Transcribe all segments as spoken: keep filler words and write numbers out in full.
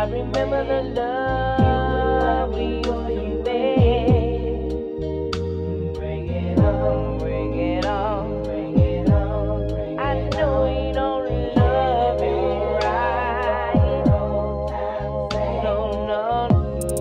remember the love we used to make. Bring it on, bring it on, bring it on, bring it on. I know you don't love me right. No, no,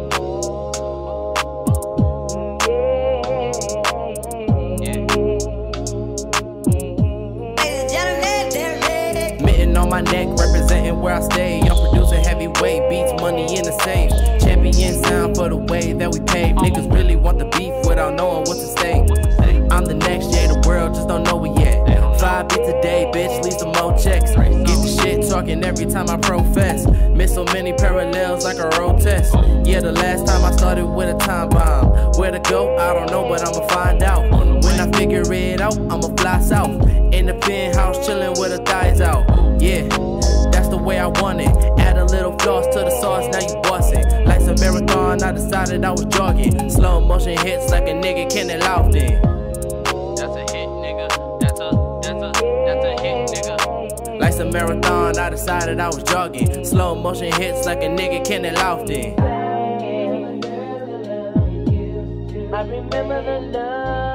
yeah. Mitten on my neck, representing where I stay. I'm producing heavyweight beats, money in the safe. Champion sound for the way that we pave. Niggas really want the beef without knowing what's at stake. I'm the next, yeah, the world just don't know it yet. Five beats a day, bitch, leave some more checks. Get the shit talking every time I profess. Miss so many parallels like a road test. Yeah, the last time I started with a time bomb. Where to go, I don't know, but I'ma find out. When I figure it out, I'ma fly south. In the penthouse, chillin' with her thighs out. Yeah, that's the way I want it. Add a little floss to the sauce, now you bustin'. Like some marathon, I decided I was jogging. Slow motion hits like a nigga Kenny Lofton. That's a hit, nigga. That's a, that's a, that's a hit, nigga. Like some marathon, I decided I was jogging. Slow motion hits like a nigga Kenny Lofton. I remember the love.